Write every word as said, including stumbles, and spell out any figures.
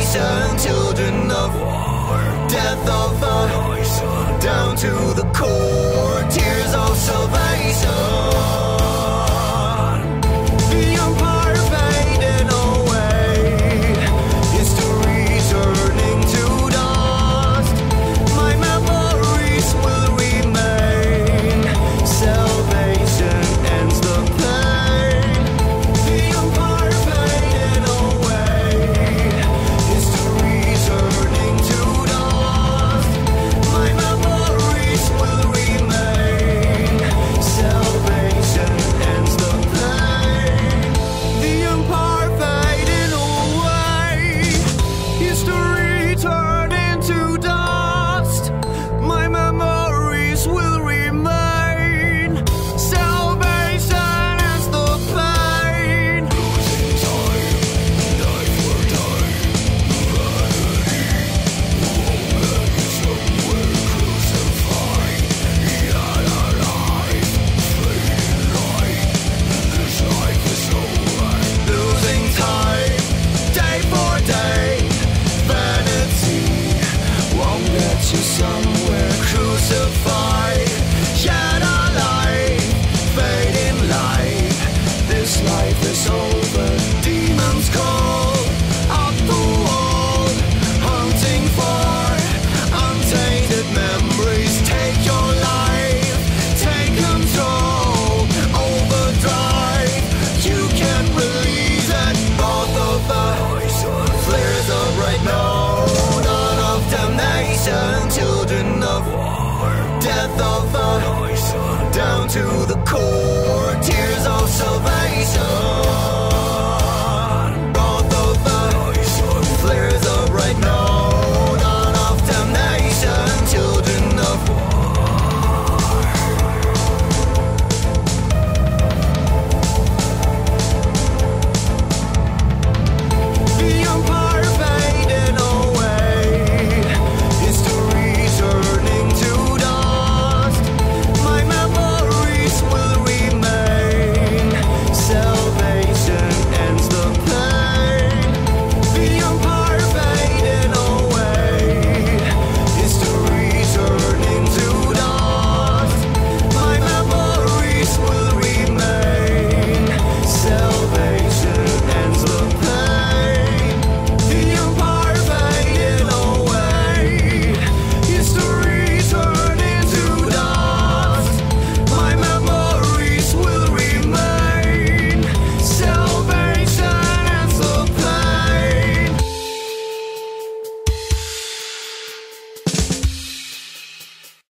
damnation, children of war, death of the noise, down to the core, tears of salvation. The empire fading away, history turning to dust. My memories will remain. Salvation ends the pain. The empire fading away, history turning to dust. My memories will remain. Salvation ends the pain. The empire fading away, history turning to dust. My memories will remain. Salvation ends the pain. Losing time, die for time. Vanity, somewhere crucified. Yet alive, fading light. This life is over. Losing time, day for day. Vanity won't get you somewhere. Crucified, yet alive, fading light. This life is over. Demons call up the wall, hunting for untainted memories. Take your life, take control, overdrive. You can't release it. Both of the flares up right now. None of damnation, children of war, death of the noise, down to the core, tears of salvation.